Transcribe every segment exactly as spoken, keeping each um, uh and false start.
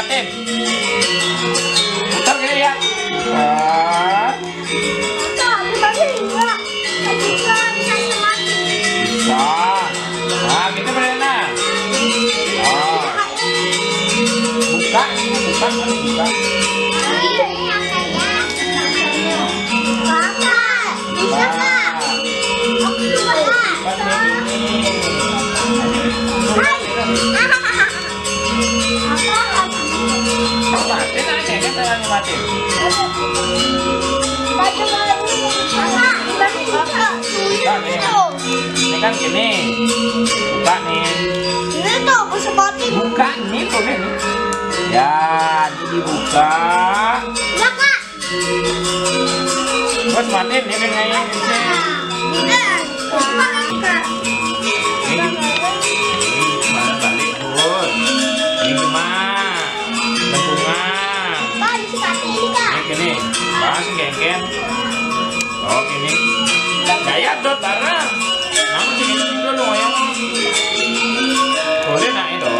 Martin. Putar gini ya. Putar. Bisa. Nah, gitu Brena. Oh. Buka, ini buka, harus buka. Martin aja kan jalan Martin. Ini kan gini, buka nih. Ini tuh bisa mati. Buka nih tuh nih. Ya, ini dibuka. Ya kak. Terus Martin ini kan ngayang di sini. Ini gimana balik bun? Ini gimana? Bentungan. Pak, di sepatu ini kak. Ini gini, bahas geng-geng. Oh gini. Gaya dot bareng. Namun sini dulu yang boleh nak itu.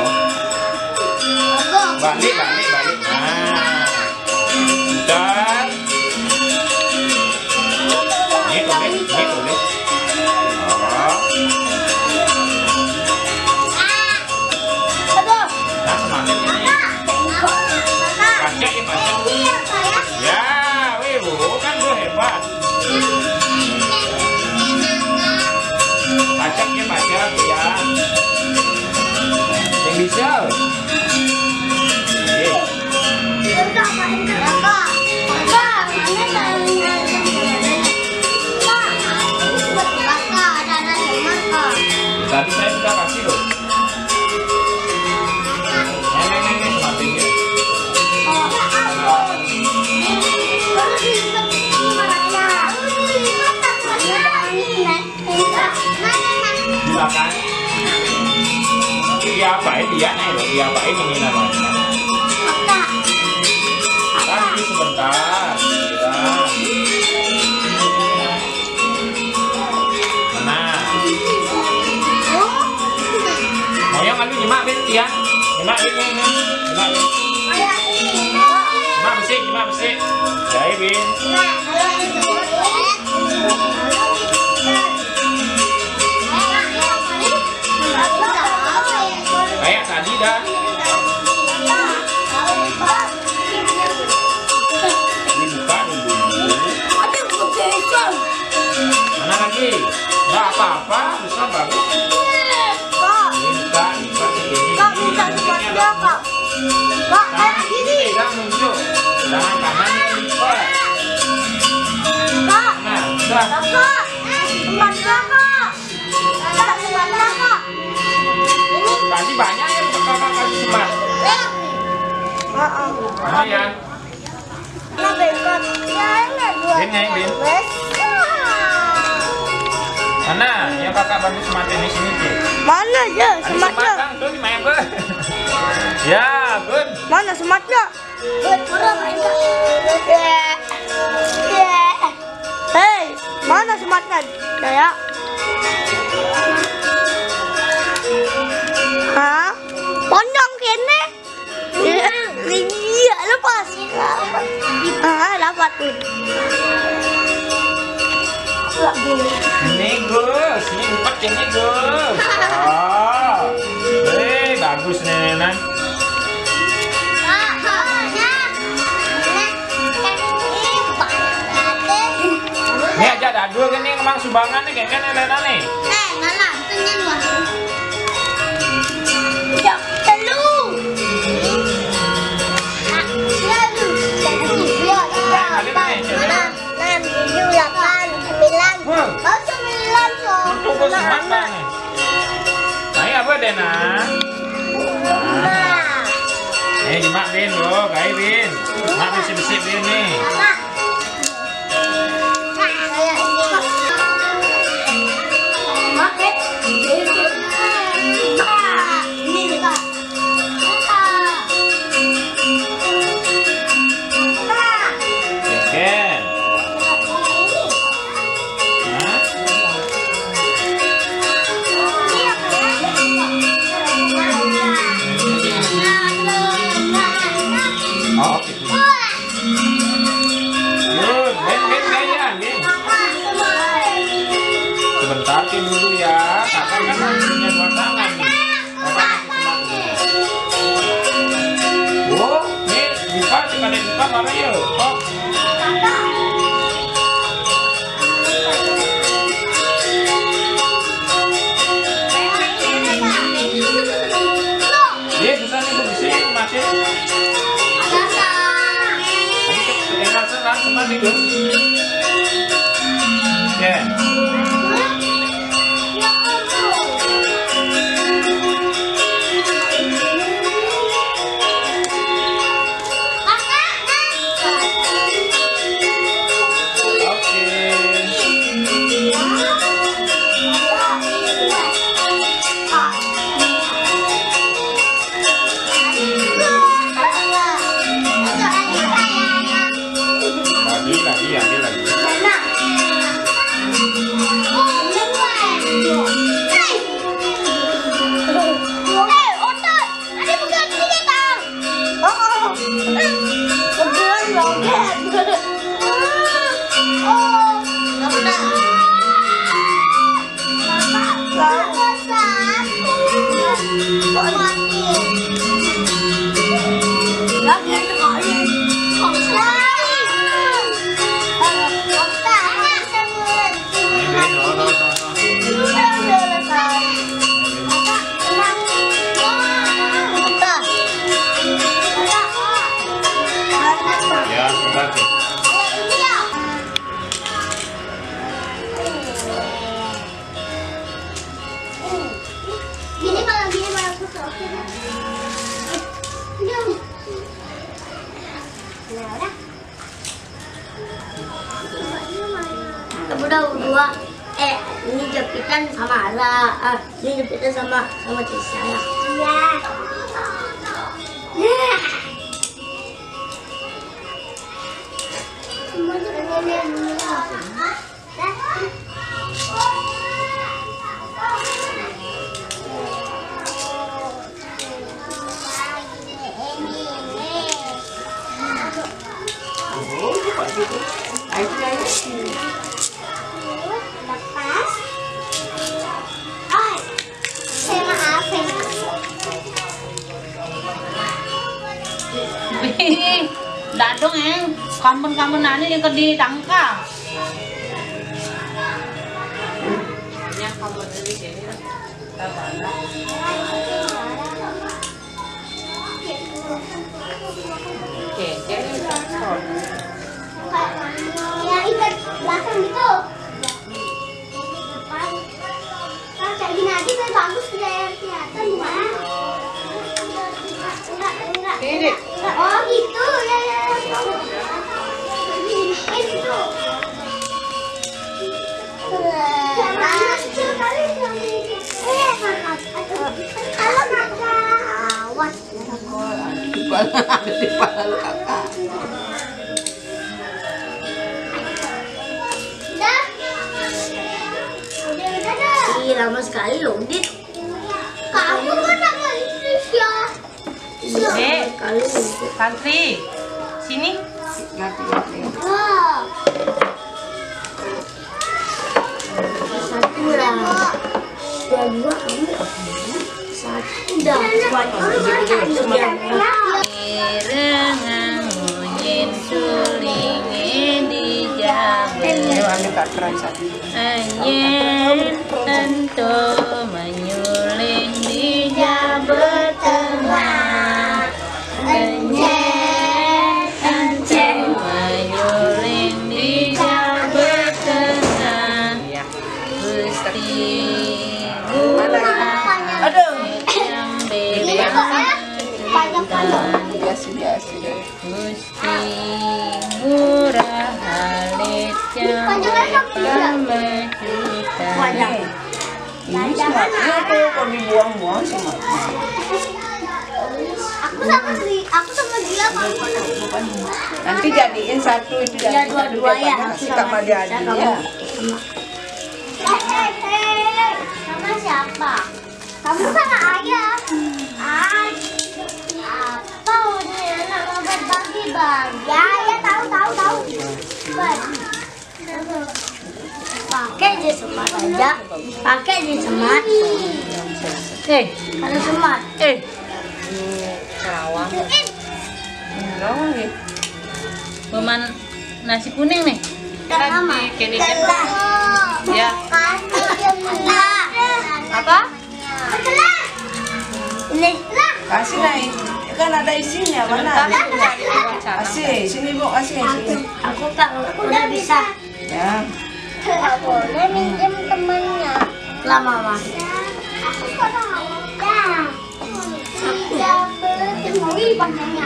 Balik, balik, balik. Nah, putar. Ini boleh, ini boleh. Oh. Nah, semakin ini. Pacak ya, pacak. Ya, wih, bukan bro hebat. Pacak ya, pacak ya. Yang bisa. Tadi saya sudah kasih loh. Ini, ini, ini, semakinnya. Silakan. Diapain dia nih loh, diapain ini namanya. Tadi sebentar. Yang lalu nyimak bin ya, nyimak bin ini, nyimak bin, nyimak bersih, nyimak bersih, jahit bin. Kayak tadi dah. Dibuka dulu. Mana lagi? Nggak apa-apa, bisa bagus. Kak, bisa sepatunya kak. Kak, kayak gini. Pegang muncul. Tangan kanan lipat. Kak, Nah, sudah. kak, sepatunya kak. Kak, sepatunya kak. Ini. Tadi banyak yang kakak kasih semat. Mana ya? Nah, bengkot. Ya, ini dua. Bin, ya, Bin. Mana yang kakak bantu sematin di sini sih? Mana aja sematnya? Sematang tuh gimana ber? Ya, Bun. Mana sematnya? Hei, mana sematnya? Daya. Hah? Panjang kene? Iya, lepas. Ah, dapat nih. Ini Gus, ini empat ini Gus. Oh, eh bagus nih Nenan. Ini aja dadu kan nih emang sumbangan nih kan Nenan nih. Eh, Nana, tunjuk gua. Ya, telu. Ah, ya lu. Ya, enam, enam, tujuh, delapan, sembilan. Oh, sembilan so. Tunggu sebentar nih. Nah, ini apa Dena? Nah, Eh, jemak Bin bro, kayak Bin. Mak bersih-bersih Bin nih. Mama. Nah, kayak ini. Maket. Nah, ini nih, Kak. Ken. Hah? tempat itu. Ya. Udah dua, eh ini jepitan sama Ara, ah ini jepitan sama sama Tisa ya. Iya. Dadong yang kampun-kampun nani yang di tangka. Yang kampun di sini lah. Oke, jadi ya ikat belakang gitu. Kalau kayak gini aja kan bagus biar kelihatan bukan? Enggak, enggak. ini. Oh gitu ya ya. Ini gitu. Kalau kakak awas. Di pala, di pala kakak. Udah. Udah udah dah. Ih lama sekali loh, Dit. Kamu kan sama Inggris ya. Dek, Santri, sini. Wah. Satu lah. Dua dua kamu. Satu dah. Irengan munyin sulingin di jalan. Anyen tentu menyuling di jabat tengah. Anyen tentu menyuling di jabat tengah. Gusti Aduh. yang beda. Biasa-biasa deh. Gusti murah halit yang berpamajutan. Ini sematnya tuh kok dibuang-buang sama. Aku sama si, aku sama dia Bukan. Nanti jadiin satu itu Ya, jadi dua-dua ya. Nasi sama dia ya. Eh, eh, eh. Sama siapa? Kamu sama ayah. Ah, apa udah anak mau berbagi bang? Ya, ya tahu tahu tahu. Bagi. Pakai aja semat aja. Pakai aja semat. Eh, Ada semat. eh. Karawang. Karawang ya. Peman nasi kuning nih. Dan mama. Kini kan. Ya. Apa? Ini. Kasih naik. Kan ada isinya mana? Sebentar. Kasih, sini Bu, kasih sini. Aku tak udah bisa. Ya. Nggak boleh minjem temennya. Lama mama. Aku sekarang udah. Tidak bertemu panjangnya.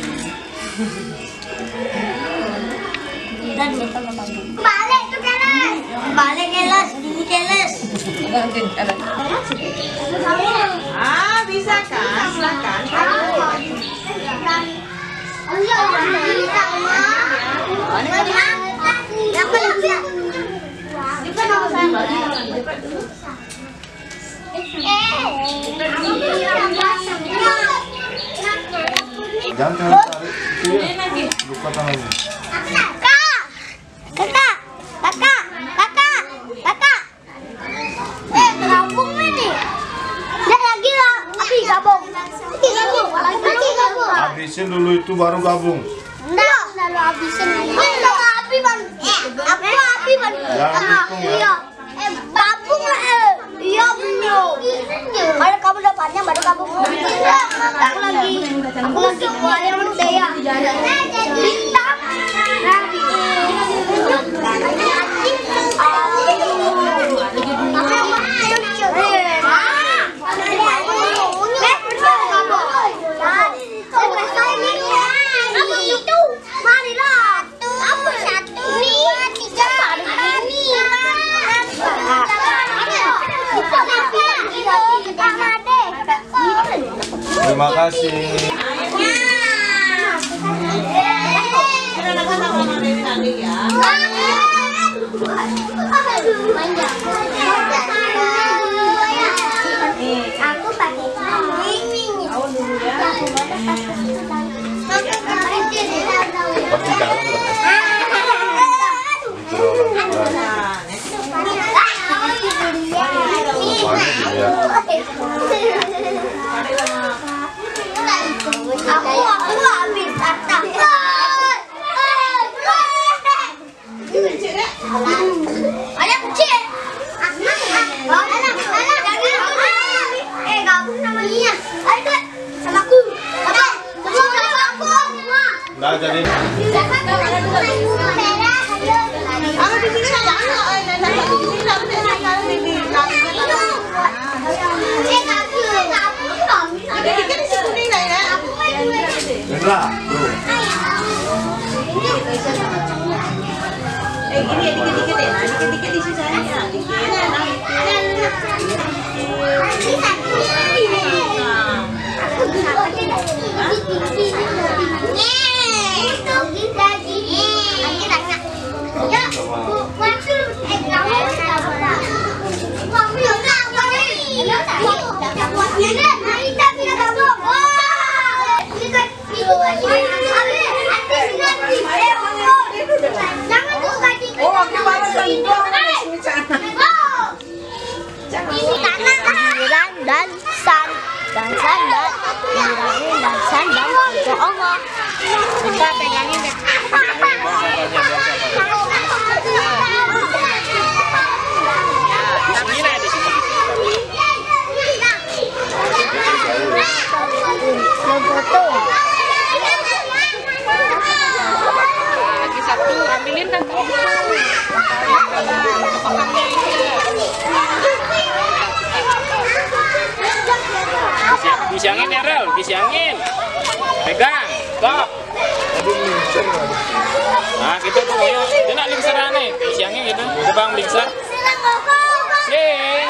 Dan balik tuh keles. Balik keles, dulu keles. Ah, bisa kan? Silakan. Oh iya, bisa mah. Yang bisa. Juga dong saya bagi. Eh, Jangan terlalu tarik. Iya. Lupa tangannya. Kakak, kakak, kakak, kakak, kakak. Eh, gabung ini. Dia lagi lah, tapi gabung. Lagi gabung, lagi gabung. Habisin dulu itu baru gabung. Enggak, selalu habisin. Eh, udah api ban. Eh, aku api ban. Jangan hitung ya. Iya. Eh, gabung lah. Eh, iya belum. Kalau kamu udah panjang baru gabung. Aku lagi, aku lagi bayar daya. Bintang. Terima kasih. Aku pakai ini. Pasti jalan lah. Itu orang Aku aku habis atas. Ada kucing. Eh, gabung sama Nia. Ayo, sama aku. Apa? Sama aku. Nggak jadi. Kalau di sini ada anak, eh, dan di sini kalau di sini dikit-dikit di sini lah ya. Enggak, tuh. Eh, gini ya, dikit-dikit ya. Nah, dikit-dikit di sini ya. Dikit. Oh, aku baru sendok. Giliran dan san dan san dan giliran dan san dan untuk Allah kita pegangin deh. Foto. Lagi satu ambilin kan. Disiangin ya Rel, disiangin. Pegang, stop. Nah gitu tuh ya. Dia nak lingser nih, disiangin gitu. Udah bang lingser. Sing.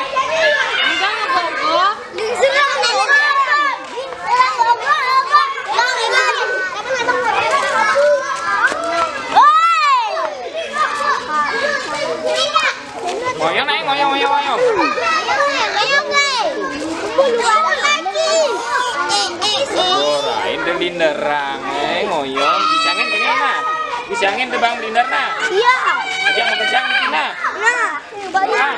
Ngoyong naik, ngoyong, ngoyong, ngoyong. Orain deh linderang, eh ngoyong. Disiangin gini nah. Disiangin deh bang linder nah. Iya. Aja mau kejang di nah. Nah, banyak.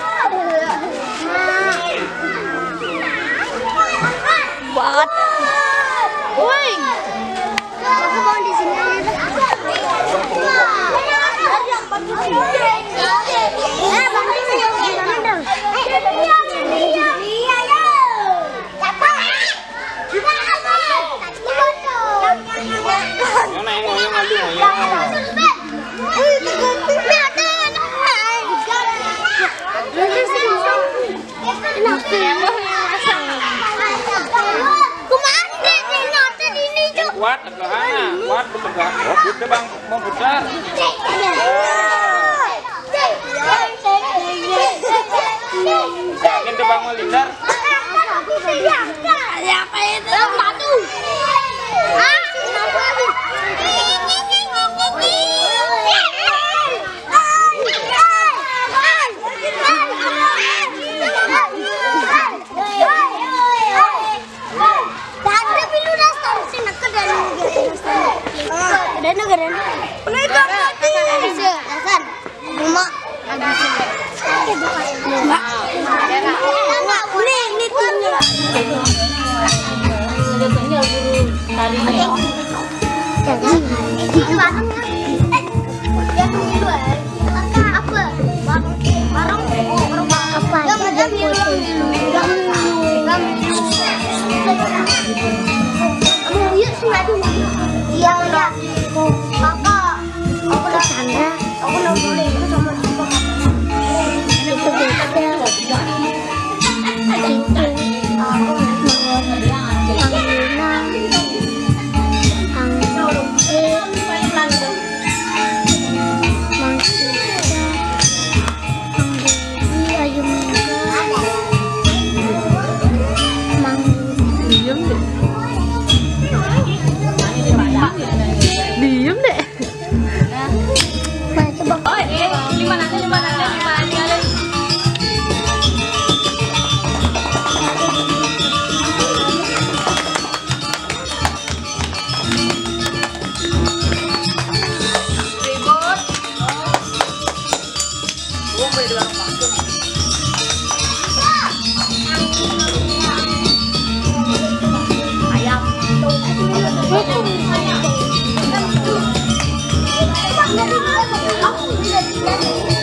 Banget. Woi. Aku mau di sini aja. Eh, bantu saya gimana dong? Eh, iya, iya, iya, ya. Cepat. Ngoyong naik, ngoyong, aduh ngoyong. kuat tegana, kuat tegana. Oh, udah bang mau putar. Yakin tuh bang mau lindar? Siapa itu? Batu. Ah, Diem deh. Ayam.